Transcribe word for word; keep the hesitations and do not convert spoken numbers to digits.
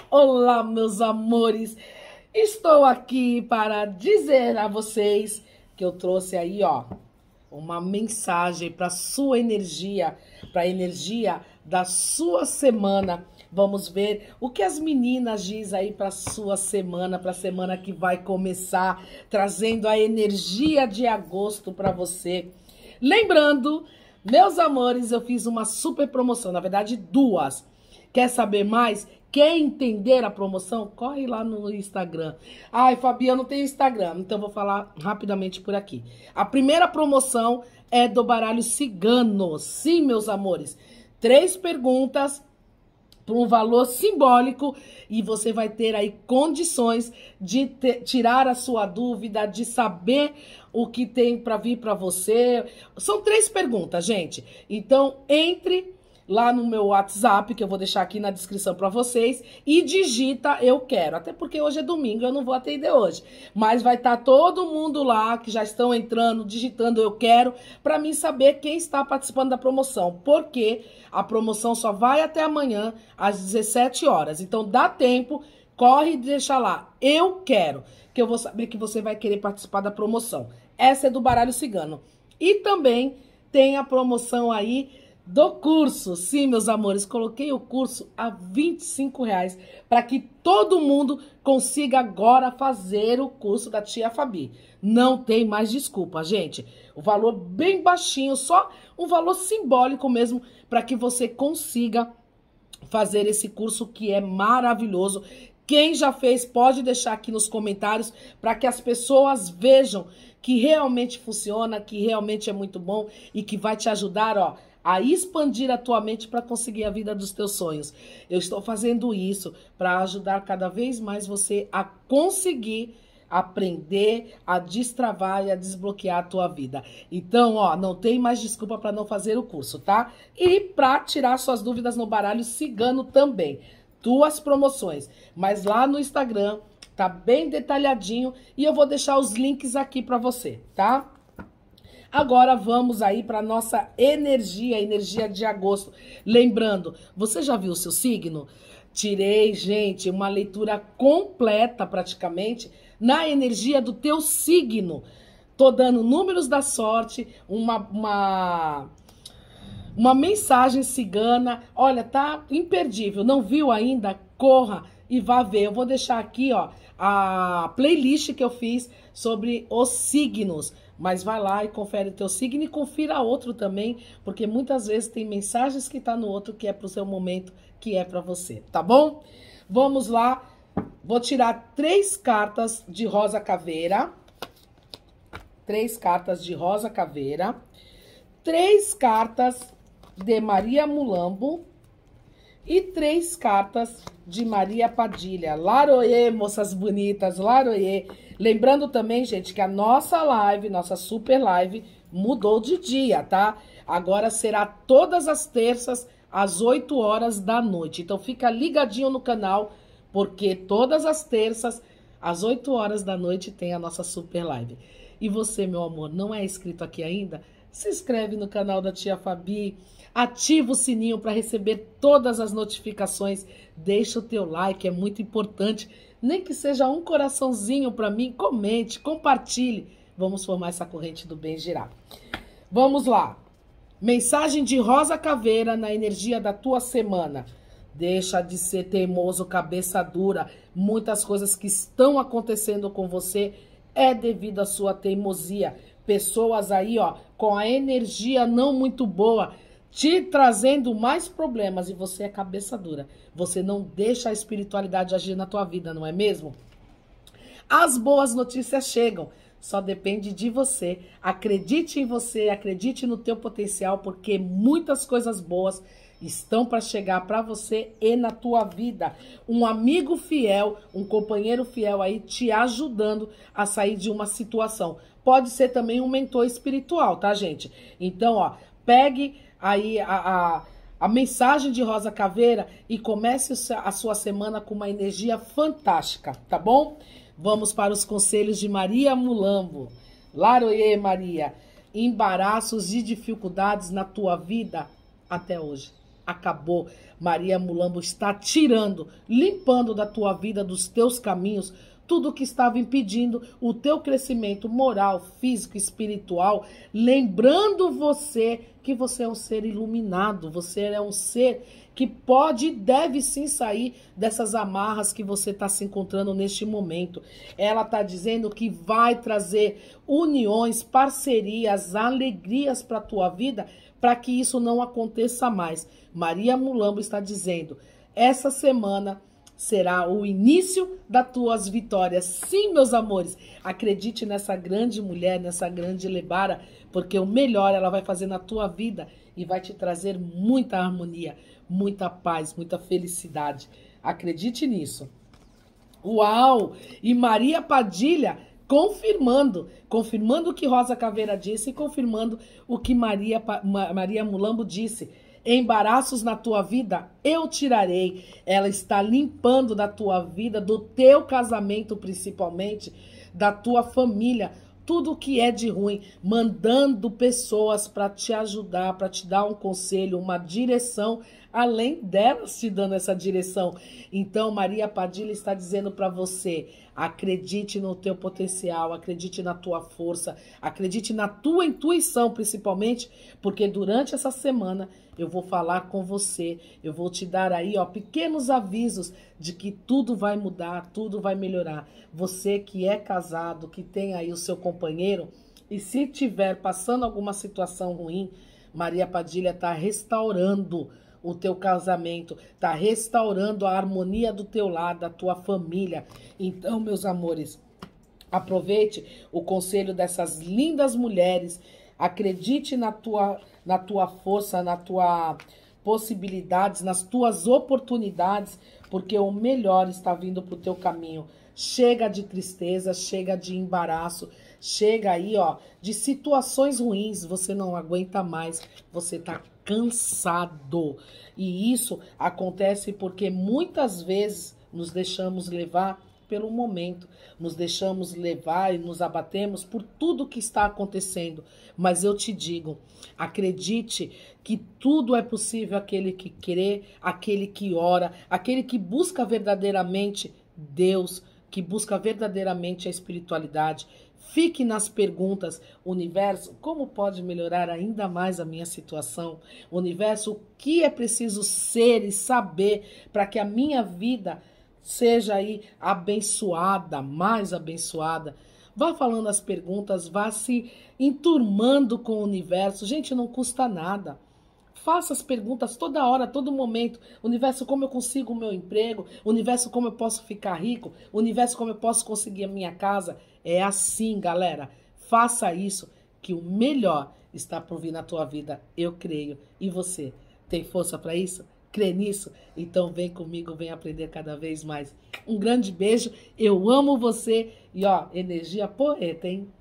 Olá, meus amores. Estou aqui para dizer a vocês que eu trouxe aí, ó, uma mensagem para sua energia, para a energia da sua semana. Vamos ver o que as meninas diz aí para sua semana, para a semana que vai começar, trazendo a energia de agosto para você. Lembrando, meus amores, eu fiz uma super promoção, na verdade duas. Quer saber mais? Quer entender a promoção? Corre lá no Instagram. Ai, Fabi, eu não tenho Instagram, então vou falar rapidamente por aqui. A primeira promoção é do baralho cigano. Sim, meus amores. Três perguntas por um valor simbólico e você vai ter aí condições de te, tirar a sua dúvida, de saber o que tem para vir para você. São três perguntas, gente. Então, entre lá no meu WhatsApp, que eu vou deixar aqui na descrição para vocês, e digita eu quero. Até porque hoje é domingo, eu não vou atender hoje. Mas vai estar todo mundo lá, que já estão entrando, digitando eu quero, para mim saber quem está participando da promoção. Porque a promoção só vai até amanhã, às dezessete horas. Então dá tempo, corre e deixa lá, eu quero, que eu vou saber que você vai querer participar da promoção. Essa é do baralho cigano. E também tem a promoção aí do curso. Sim, meus amores, coloquei o curso a vinte e cinco reais para que todo mundo consiga agora fazer o curso da tia Fabi. Não tem mais desculpa, gente. O valor bem baixinho, só um valor simbólico mesmo para que você consiga fazer esse curso que é maravilhoso. Quem já fez pode deixar aqui nos comentários para que as pessoas vejam que realmente funciona, que realmente é muito bom e que vai te ajudar, ó, a expandir a tua mente para conseguir a vida dos teus sonhos. Eu estou fazendo isso para ajudar cada vez mais você a conseguir aprender, a destravar e a desbloquear a tua vida. Então, ó, não tem mais desculpa para não fazer o curso, tá? E para tirar suas dúvidas no baralho cigano também. Duas promoções, mas lá no Instagram tá bem detalhadinho e eu vou deixar os links aqui para você, tá? Agora vamos aí para nossa energia, energia de agosto. Lembrando, você já viu o seu signo? Tirei, gente, uma leitura completa praticamente na energia do teu signo. Tô dando números da sorte, uma, uma, uma mensagem cigana. Olha, tá imperdível. Não viu ainda? Corra e vá ver. Eu vou deixar aqui, ó, a playlist que eu fiz sobre os signos. Mas vai lá e confere o teu signo e confira outro também, porque muitas vezes tem mensagens que tá no outro que é pro seu momento, que é para você, tá bom? Vamos lá, vou tirar três cartas de rosa caveira, três cartas de rosa caveira, três cartas de Maria Mulambo e três cartas de Maria Padilha. Laroê, moças bonitas, laroê. Lembrando também, gente, que a nossa live, nossa super live, mudou de dia, tá? Agora será todas as terças, às oito horas da noite. Então fica ligadinho no canal, porque todas as terças, às oito horas da noite, tem a nossa super live. E você, meu amor, não é inscrito aqui ainda? Se inscreve no canal da tia Fabi, ativa o sininho para receber todas as notificações, deixa o teu like, é muito importante. Nem que seja um coraçãozinho para mim, comente, compartilhe. Vamos formar essa corrente do bem girar. Vamos lá. Mensagem de rosa caveira na energia da tua semana. Deixa de ser teimoso, cabeça dura. Muitas coisas que estão acontecendo com você é devido à sua teimosia. Pessoas aí, ó, com a energia não muito boa, te trazendo mais problemas e você é cabeça dura. Você não deixa a espiritualidade agir na tua vida, não é mesmo? As boas notícias chegam, só depende de você. Acredite em você, acredite no teu potencial, porque muitas coisas boas estão para chegar para você e na tua vida. Um amigo fiel, um companheiro fiel aí te ajudando a sair de uma situação. Pode ser também um mentor espiritual, tá, gente? Então, ó, pegue aí a, a, a mensagem de Rosa Caveira e comece a sua semana com uma energia fantástica, tá bom? Vamos para os conselhos de Maria Mulambo. Laroê, Maria, embaraços e dificuldades na tua vida até hoje. Acabou. Maria Mulambo está tirando, limpando da tua vida, dos teus caminhos, tudo que estava impedindo o teu crescimento moral, físico, espiritual, lembrando você que você é um ser iluminado, você é um ser que pode e deve sim sair dessas amarras que você está se encontrando neste momento. Ela está dizendo que vai trazer uniões, parcerias, alegrias para a tua vida, para que isso não aconteça mais. Maria Mulambo está dizendo, essa semana será o início das tuas vitórias. Sim, meus amores, acredite nessa grande mulher, nessa grande lebara, porque o melhor ela vai fazer na tua vida e vai te trazer muita harmonia, muita paz, muita felicidade. Acredite nisso. Uau! E Maria Padilha confirmando, confirmando o que Rosa Caveira disse e confirmando o que Maria, Maria Mulambo disse. Embaraços na tua vida, eu tirarei. Ela está limpando da tua vida, do teu casamento principalmente, da tua família, tudo que é de ruim, mandando pessoas para te ajudar, para te dar um conselho, uma direção, além delas te dando essa direção. Então, Maria Padilha está dizendo para você, acredite no teu potencial, acredite na tua força, acredite na tua intuição, principalmente, porque durante essa semana eu vou falar com você, eu vou te dar aí, ó, pequenos avisos de que tudo vai mudar, tudo vai melhorar. Você que é casado, que tem aí o seu companheiro, e se tiver passando alguma situação ruim, Maria Padilha está restaurando o teu casamento, está restaurando a harmonia do teu lado, da tua família. Então, meus amores, aproveite o conselho dessas lindas mulheres, acredite na tua, na tua força, na tua possibilidades, nas tuas oportunidades, porque o melhor está vindo para o teu caminho. Chega de tristeza, chega de embaraço, chega aí, ó, de situações ruins, você não aguenta mais, você tá cansado. E isso acontece porque muitas vezes nos deixamos levar pelo momento, nos deixamos levar e nos abatemos por tudo que está acontecendo. Mas eu te digo, acredite que tudo é possível aquele que crê, aquele que ora, aquele que busca verdadeiramente Deus, que busca verdadeiramente a espiritualidade. Fique nas perguntas, universo, como pode melhorar ainda mais a minha situação? Universo, o que é preciso ser e saber para que a minha vida seja aí abençoada, mais abençoada? Vá falando as perguntas, vá se enturmando com o universo. Gente, não custa nada. Faça as perguntas toda hora, todo momento. Universo, como eu consigo o meu emprego? Universo, como eu posso ficar rico? Universo, como eu posso conseguir a minha casa? É assim, galera. Faça isso, que o melhor está por vir na tua vida. Eu creio. E você, tem força para isso? Crê nisso? Então vem comigo, vem aprender cada vez mais. Um grande beijo. Eu amo você. E ó, energia porreta, hein?